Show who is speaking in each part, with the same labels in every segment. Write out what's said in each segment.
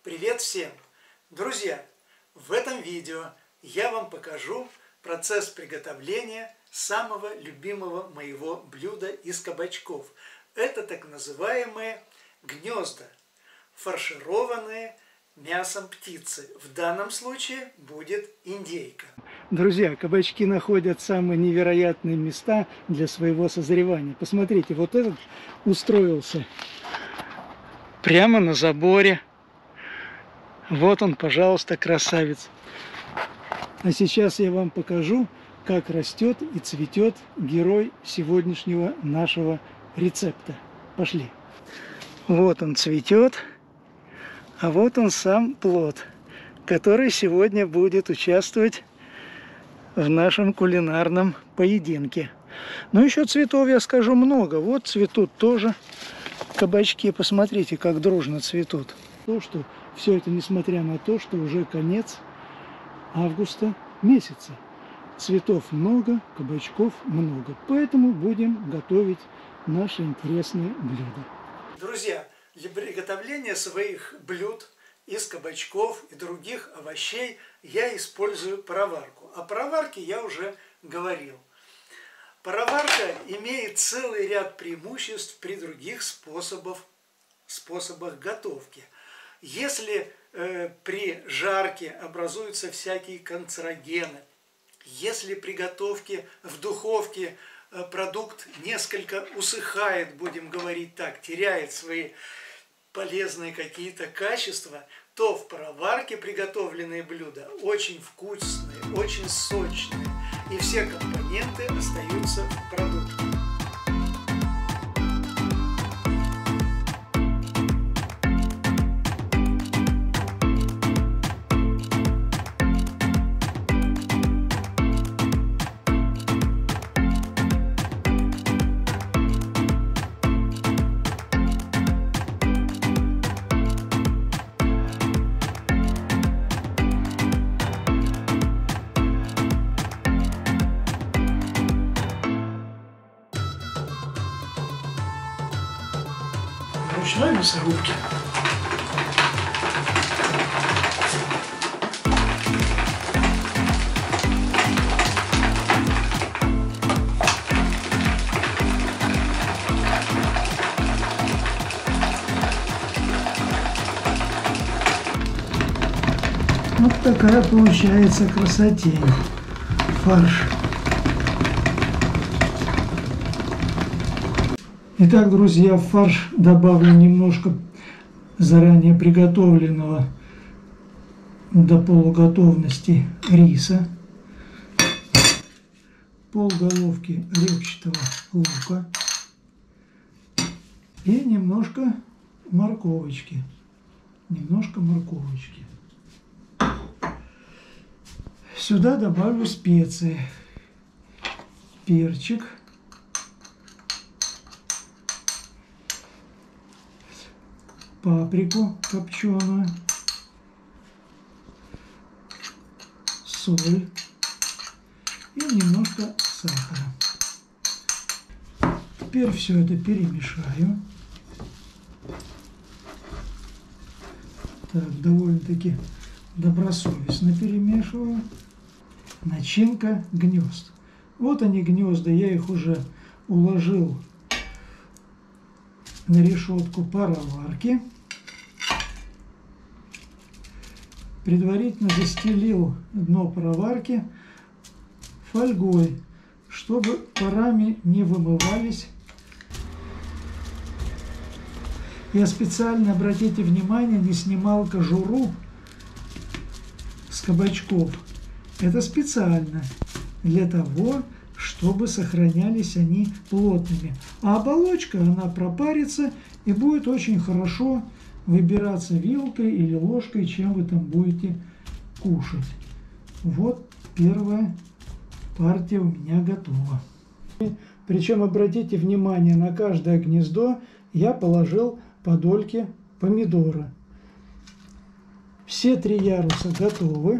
Speaker 1: Привет всем! Друзья, в этом видео я вам покажу процесс приготовления самого любимого моего блюда из кабачков. Это так называемые гнезда, фаршированные мясом птицы. В данном случае будет индейка. Друзья, кабачки находят самые невероятные места для своего созревания. Посмотрите, вот этот устроился прямо на заборе. Вот он, пожалуйста, красавец. А сейчас я вам покажу, как растет и цветет герой сегодняшнего нашего рецепта. Пошли. Вот он цветет, а вот он сам плод, который сегодня будет участвовать в нашем кулинарном поединке. Но еще цветов, я скажу, много. Вот цветут тоже кабачки. Посмотрите, как дружно цветут. Все это несмотря на то, что уже конец августа месяца. Цветов много, кабачков много. Поэтому будем готовить наши интересные блюда. Друзья, для приготовления своих блюд из кабачков и других овощей я использую пароварку. О пароварке я уже говорил. Пароварка имеет целый ряд преимуществ при других способах готовки. Если при жарке образуются всякие канцерогены, если при готовке в духовке продукт несколько усыхает, будем говорить так, теряет свои полезные какие-то качества, то в пароварке приготовленные блюда очень вкусные, очень сочные, и все компоненты остаются в продукте. Ручной мясорубки. Вот такая получается красотень. Фарш. Итак, друзья, в фарш добавлю немножко заранее приготовленного до полуготовности риса, полголовки репчатого лука и немножко морковочки. Сюда добавлю специи, перчик, паприку копченую, соль и немножко сахара. Теперь все это перемешаю. Так, довольно-таки добросовестно перемешиваю. Начинка гнезд. Вот они гнезда, я их уже уложил на решетку пароварки. Предварительно застелил дно пароварки фольгой, чтобы парами не вымывались. Я специально, обратите внимание, не снимал кожуру с кабачков. Это специально для того, чтобы сохранялись они плотными. А оболочка, она пропарится и будет очень хорошо выбираться вилкой или ложкой, чем вы там будете кушать. Вот первая партия у меня готова. Причем обратите внимание, на каждое гнездо я положил по дольке помидора. Все 3 яруса готовы.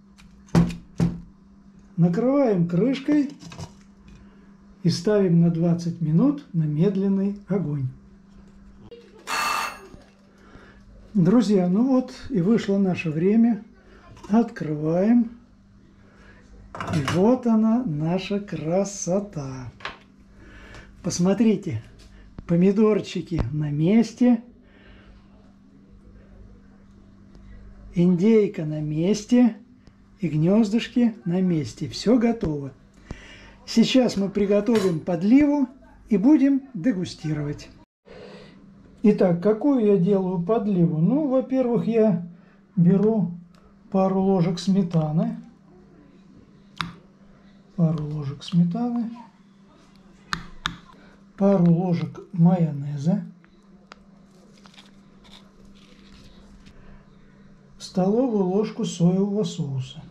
Speaker 1: Накрываем крышкой и ставим на 20 минут на медленный огонь. Друзья, ну вот и вышло наше время. Открываем. И вот она, наша красота. Посмотрите, помидорчики на месте. Индейка на месте. И гнездышки на месте. Все готово. Сейчас мы приготовим подливу и будем дегустировать. Итак, какую я делаю подливу? Ну, во-первых, я беру пару ложек сметаны. Пару ложек майонеза. Столовую ложку соевого соуса.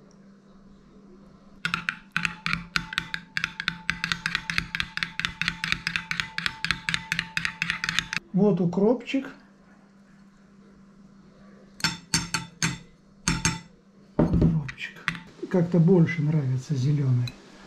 Speaker 1: Вот укропчик. Как-то больше нравится зеленый.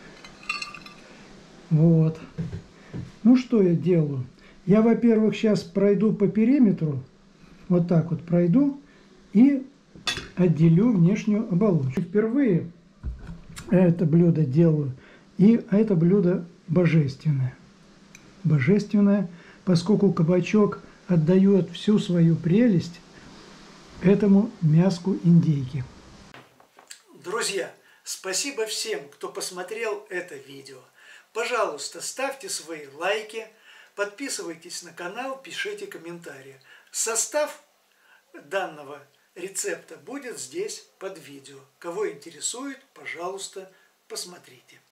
Speaker 1: Вот. Ну, что я делаю? Я, во-первых, сейчас пройду по периметру. Вот так вот пройду и отделю внешнюю оболочку. Впервые это блюдо делаю. И это блюдо божественное. Божественное, поскольку кабачок отдает всю свою прелесть этому мяску индейки. Друзья, спасибо всем, кто посмотрел это видео. Пожалуйста, ставьте свои лайки, подписывайтесь на канал, пишите комментарии. Состав данного рецепта будет здесь под видео. Кого интересует, пожалуйста, посмотрите.